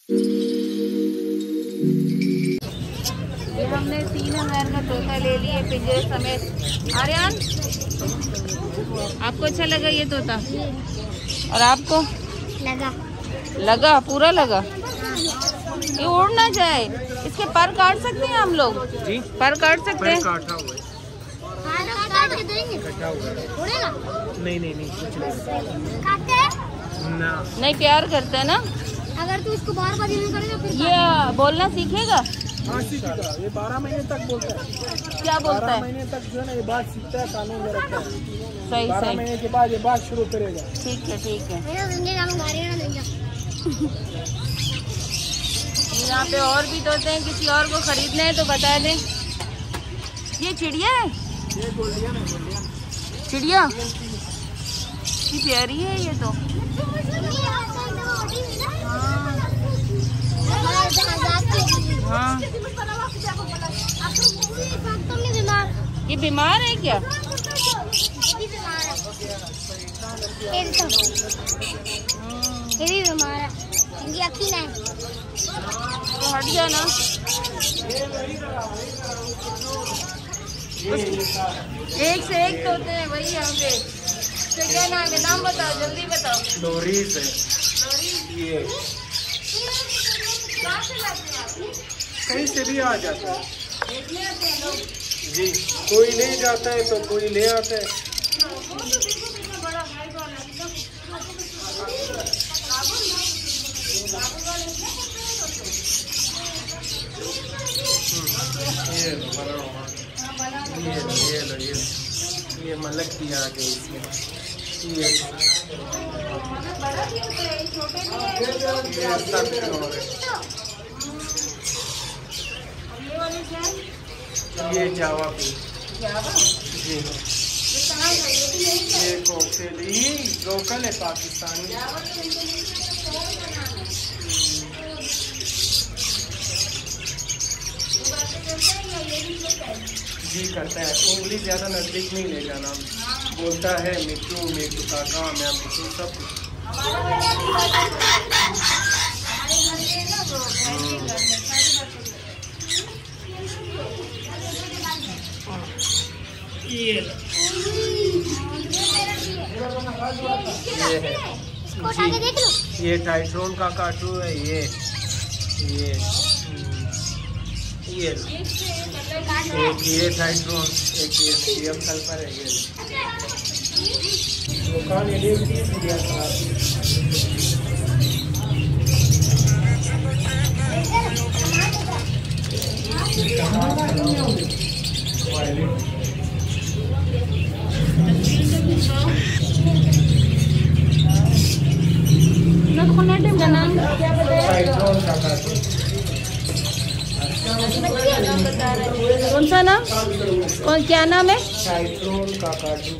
ये हमने 3000 का तोता ले लिया पिंजरे समेत। आर्यन, आपको अच्छा लगा ये तोता? और आपको लगा पूरा लगा? ये उड़ ना जाए, इसके पर काट सकते हैं हम लोग? जी, पर काट सकते हैं? काटा हुआ है। काट के देंगे? कटा हुआ है। उड़ेगा? नहीं कुछ नहीं। काटते हैं? ना। नहीं, प्यार करता है ना। अगर तू इसको बार बार यूज करेगा फिर ये बोलना सीखेगा? हाँ सीखेगा। ये 12 महीने तक बोलता है। क्या बोलता 12 है? महीने तक जो है ना ये बात सीखता है, कानून में रखता है। सही 12 महीने के बाद ये बात शुरू करेगा। ठीक है ठीक है। यहाँ पे और भी तोते हैं, किसी और को खरीदने हैं तो बता दें। ये चिड़िया है? ये गोल्डियन है। चिड़िया कितनी प्यारी है ये तो। हाँ, ये बीमार है क्या? ये भी बीमार है, इनकी अखी नहीं। तो हट जाना। एक से एक तोते हैं वही यहाँ पे। तो क्या नाम है? नाम बताओ, जल्दी बताओ। लोरीज है ये। कहीं से भी आ जाता है जी। कोई ले जाता है तो कोई ले आता है। ये मलक भी आ गई इसमें। ये ये जावा पे जी। ये कोकटेल ही लोकल है पाकिस्तानी। जी करता है। उंगली ज्यादा नजदीक नहीं ले जाना। बोलता है मिट्टू काका, मैं मिट्टू सब। ये है जी। ये टाइट्रोन का काटू है। ये एक ये टाइट्रोन, एक ये मीडियम सल्फर है। कौन सा नाम? क्या नाम है? टाइट्रोन का काटू।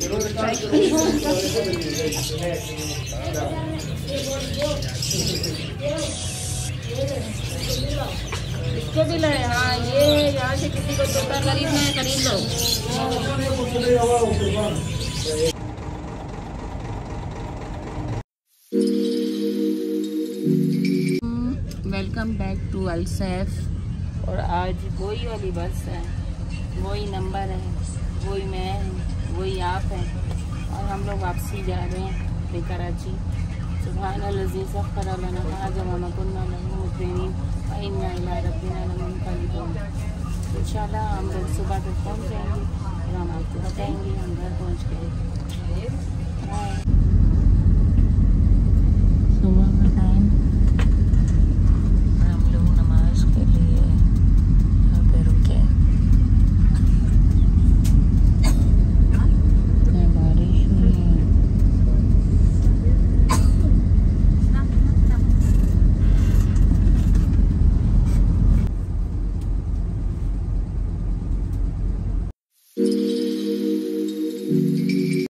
इसको भी ले। हाँ, ये यहाँ से किसी को तोता खरीदना है, खरीद लो। Welcome back to Alsaif. और आज वही वाली बस है, वही नंबर है, वही मैं है, वही आप हैं। और हम लोग वापसी जा रहे हैं कराची। सुभान अल्लाज़ी सख़्ख़र लना हाज़ा वमा कुन्ना लहू मुक़रिनीन व इन्ना इला रब्बिना लमुनक़लिबून। इंशाल्लाह हम लोग सुबह तक पहुँच जाएंगे और हम आपको बताएंगे हम घर पहुँच गए।